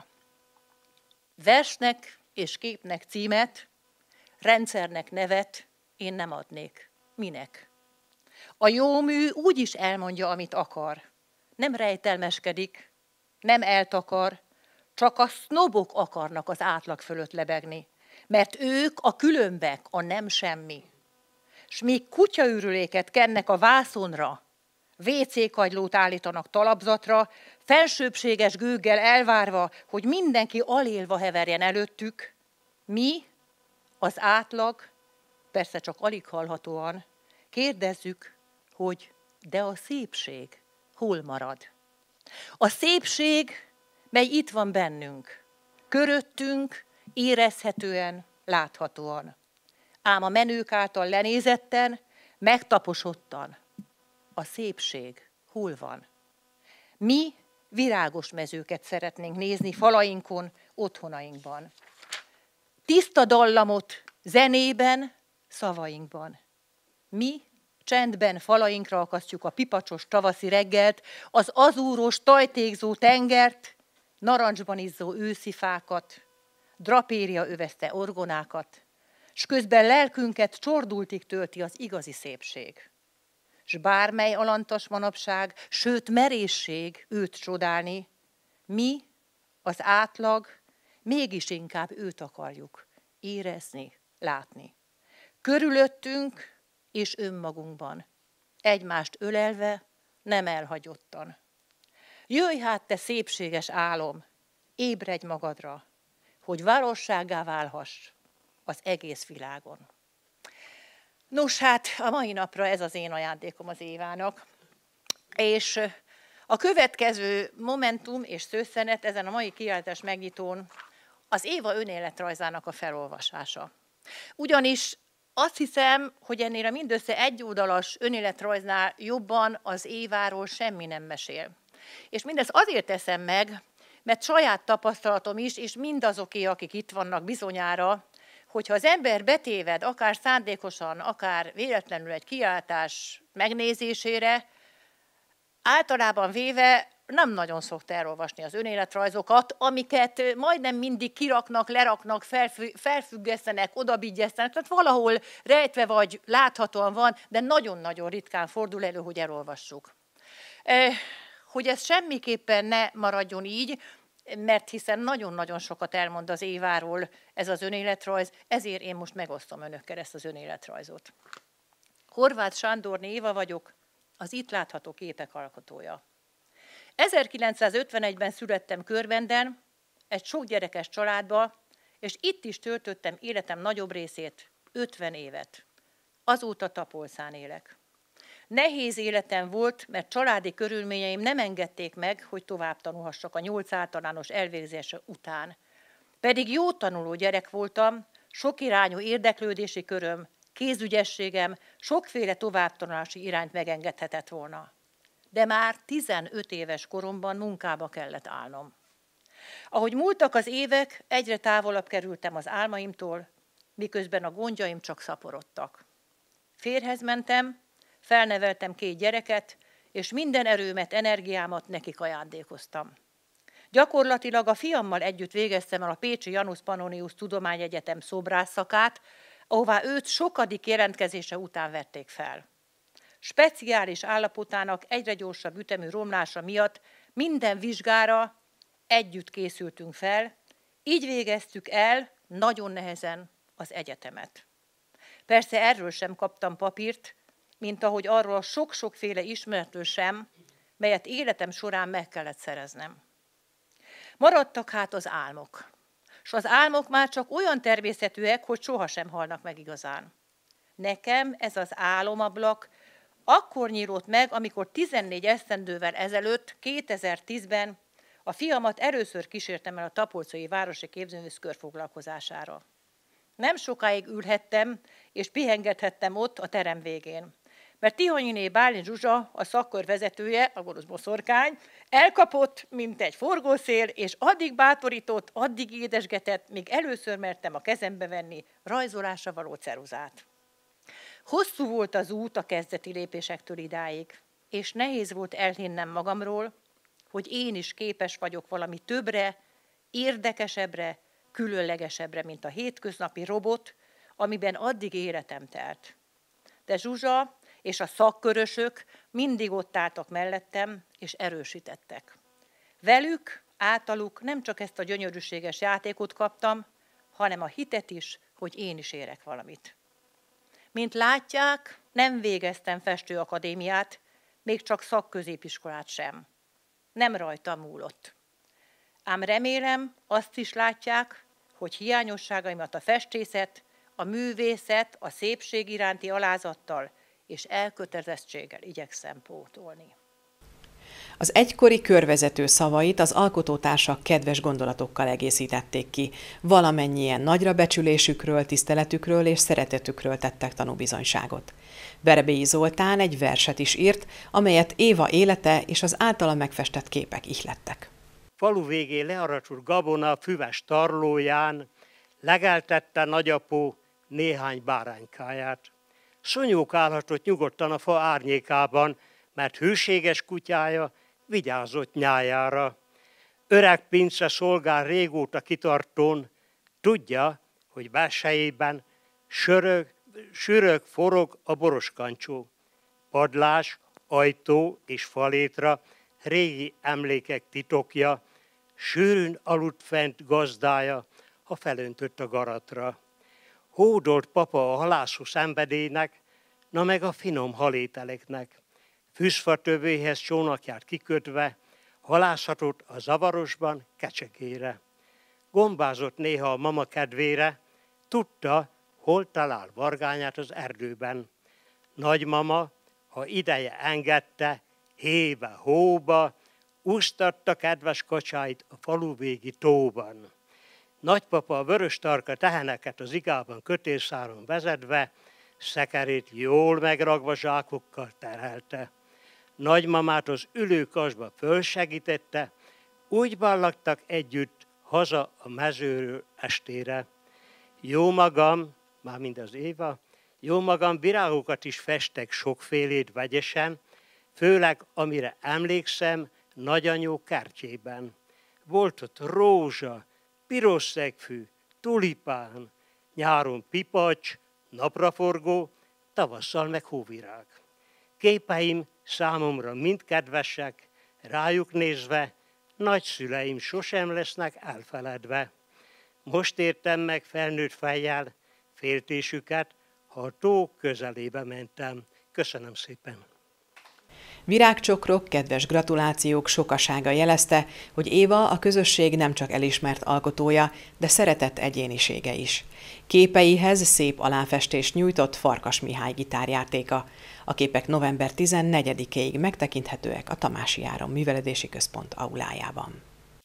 Versnek és képnek címet, rendszernek nevet én nem adnék. Minek? A jó mű úgy is elmondja, amit akar. Nem rejtelmeskedik, nem eltakar, csak a sznobok akarnak az átlag fölött lebegni, mert ők a különbek, a nem semmi. S míg kutyaürüléket kennek a vászonra, WC-kagylót állítanak talapzatra, felsőbbséges gőggel elvárva, hogy mindenki alélva heverjen előttük, mi, az átlag, persze csak alig hallhatóan, kérdezzük, hogy de a szépség hol marad? A szépség, mely itt van bennünk, köröttünk, érezhetően, láthatóan. Ám a menők által lenézetten, megtaposottan, a szépség hol van? Mi virágos mezőket szeretnénk nézni falainkon, otthonainkban. Tiszta dallamot zenében, szavainkban. Mi csendben falainkra akasztjuk a pipacsos tavaszi reggelt, az azúros, tajtékzó tengert, narancsban izzó őszi fákat, drapéria övezte orgonákat, s közben lelkünket csordultig tölti az igazi szépség. S bármely alantas manapság, sőt merészség őt csodálni, mi, az átlag, mégis inkább őt akarjuk érezni, látni. Körülöttünk és önmagunkban, egymást ölelve, nem elhagyottan. Jöjj hát, te szépséges álom, ébredj magadra, hogy valósággá válhass az egész világon. Nos, hát a mai napra ez az én ajándékom az Évának, és a következő momentum és szőszenet ezen a mai kiállítás megnyitón az Éva önéletrajzának a felolvasása. Ugyanis azt hiszem, hogy ennél a mindössze egyoldalas önéletrajznál jobban az Éváról semmi nem mesél. És mindezt azért teszem meg, mert saját tapasztalatom is, és mindazoké, akik itt vannak bizonyára, hogyha az ember betéved, akár szándékosan, akár véletlenül egy kiállítás megnézésére, általában véve nem nagyon szokta elolvasni az önéletrajzokat, amiket majdnem mindig kiraknak, leraknak, felfüggesztenek, odabigyeztenek, tehát valahol rejtve vagy láthatóan van, de nagyon-nagyon ritkán fordul elő, hogy elolvassuk. Hogy ez semmiképpen ne maradjon így, mert hiszen nagyon-nagyon sokat elmond az Éváról ez az önéletrajz, ezért én most megosztom önökkel ezt az önéletrajzot. Horváth Sándorné Éva vagyok, az itt látható képek alkotója. 1951-ben születtem Körvenden, egy sokgyerekes családba, és itt is töltöttem életem nagyobb részét, 50 évet. Azóta Tapolcán élek. Nehéz életem volt, mert családi körülményeim nem engedték meg, hogy tovább tanulhassak a 8 általános elvégzése után. Pedig jó tanuló gyerek voltam, sok irányú érdeklődési köröm, kézügyességem, sokféle továbbtanulási irányt megengedhetett volna. De már 15 éves koromban munkába kellett állnom. Ahogy múltak az évek, egyre távolabb kerültem az álmaimtól, miközben a gondjaim csak szaporodtak. Férjhez mentem, felneveltem 2 gyereket, és minden erőmet, energiámat nekik ajándékoztam. Gyakorlatilag a fiammal együtt végeztem el a pécsi Janus Pannonius Tudományegyetem szobrászszakát, ahová őt sokadik jelentkezése után vették fel. Speciális állapotának egyre gyorsabb ütemű romlása miatt minden vizsgára együtt készültünk fel, így végeztük el nagyon nehezen az egyetemet. Persze erről sem kaptam papírt, mint ahogy arról a sok-sokféle ismeretről sem, melyet életem során meg kellett szereznem. Maradtak hát az álmok, s az álmok már csak olyan természetűek, hogy sohasem halnak meg igazán. Nekem ez az álomablak akkor nyílt meg, amikor 14 esztendővel ezelőtt, 2010-ben a fiamat először kísértem el a Tapolcai Városi Képzőművész körfoglalkozására. Nem sokáig ülhettem, és pihengethettem ott a terem végén. Mert Tihanyiné Bálint Zsuzsa, a szakkör vezetője, a gonosz boszorkány, elkapott, mint egy forgószél, és addig bátorított, addig édesgetett, míg először mertem a kezembe venni rajzolásra való ceruzát. Hosszú volt az út a kezdeti lépésektől idáig, és nehéz volt elhinnem magamról, hogy én is képes vagyok valami többre, érdekesebbre, különlegesebbre, mint a hétköznapi robot, amiben addig életem telt. De Zsuzsa és a szakkörösök mindig ott álltak mellettem, és erősítettek. Velük, általuk nem csak ezt a gyönyörűséges játékot kaptam, hanem a hitet is, hogy én is érek valamit. Mint látják, nem végeztem festőakadémiát, még csak szakközépiskolát sem. Nem rajtam múlott. Ám remélem, azt is látják, hogy hiányosságaimat a festészet, a művészet, a szépség iránti alázattal és elkötelezettséggel igyekszem pótolni. Az egykori körvezető szavait az alkotótársak kedves gondolatokkal egészítették ki. Valamennyien nagyra becsülésükről, tiszteletükről és szeretetükről tettek tanúbizonyságot. Berebélyi Zoltán egy verset is írt, amelyet Éva élete és az általa megfestett képek ihlettek. Falu végén learacsult gabona füves tarlóján legeltette nagyapó néhány báránykáját. Szonyók állhatott nyugodtan a fa árnyékában, mert hűséges kutyája vigyázott nyájára. Öreg pince szolgál régóta kitartón, tudja, hogy belsejében sürög, forog a boroskancsó. Padlás, ajtó és falétra régi emlékek titokja, sűrűn aludt fent gazdája, ha felöntött a garatra. Hódolt papa a halászó szenvedélynek, na meg a finom halételeknek. Fűzfa tövéhez csónakját kikötve, halászhatott a zavarosban kecsegére. Gombázott néha a mama kedvére, tudta, hol talál vargányát az erdőben. Nagymama, ha ideje engedte, hébe-hóba, úsztatta kedves kacsáit a faluvégi tóban. Nagypapa a vörös tarka teheneket az igában kötélszáron vezetve, szekerét jól megragva zsákokkal terhelte. Nagymamát az ülőkasba fölsegítette, úgy ballagtak együtt haza a mezőről estére. Jómagam, mármint az Éva, jómagam virágokat is festek sokfélét vegyesen, főleg amire emlékszem nagyanyó kertjében. Volt ott rózsa, piros szegfű, tulipán, nyáron pipacs, napraforgó, tavasszal meg hóvirág. Képeim számomra mind kedvesek, rájuk nézve nagyszüleim sosem lesznek elfeledve. Most értem meg felnőtt fejjel féltésüket, ha a tó közelébe mentem. Köszönöm szépen! Virágcsokrok, kedves gratulációk sokasága jelezte, hogy Éva a közösség nem csak elismert alkotója, de szeretett egyénisége is. Képeihez szép aláfestést nyújtott Farkas Mihály gitárjátéka. A képek november 14-ig megtekinthetőek a Tamási Áron Művelődési Központ aulájában.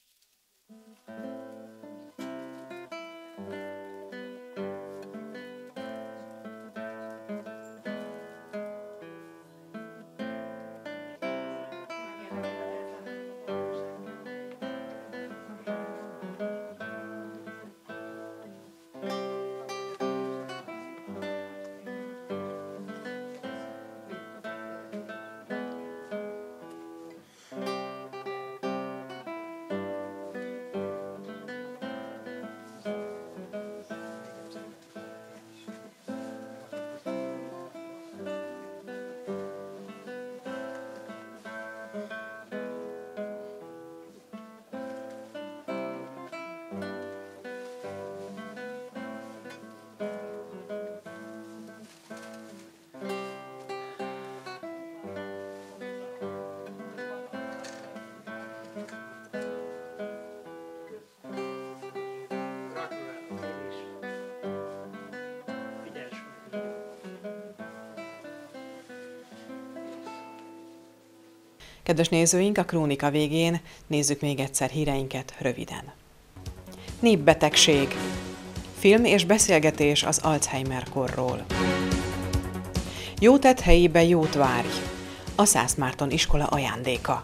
Kedves nézőink, a krónika végén nézzük még egyszer híreinket röviden. Népbetegség. Film és beszélgetés az Alzheimer-korról. Jótett helyébe jót várj. A Szász Márton iskola ajándéka.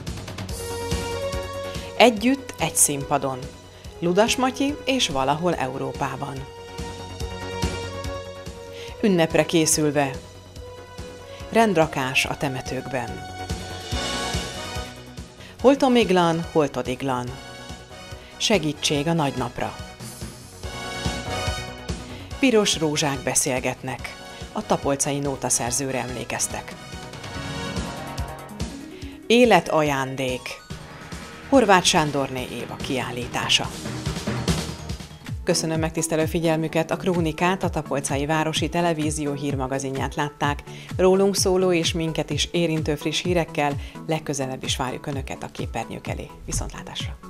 Együtt egy színpadon. Ludas Matyi és valahol Európában. Ünnepre készülve. Rendrakás a temetőkben. Holtomiglan, holtodiglan. Segítség a nagy napra. Piros rózsák beszélgetnek. a tapolcai nótaszerzőre emlékeztek. Életajándék. Horváth Sándorné Éva kiállítása. Köszönöm megtisztelő figyelmüket, a Krónikát, a Tapolcai Városi Televízió hírmagazinját látták. Rólunk szóló és minket is érintő friss hírekkel legközelebb is várjuk Önöket a képernyők elé. Viszontlátásra!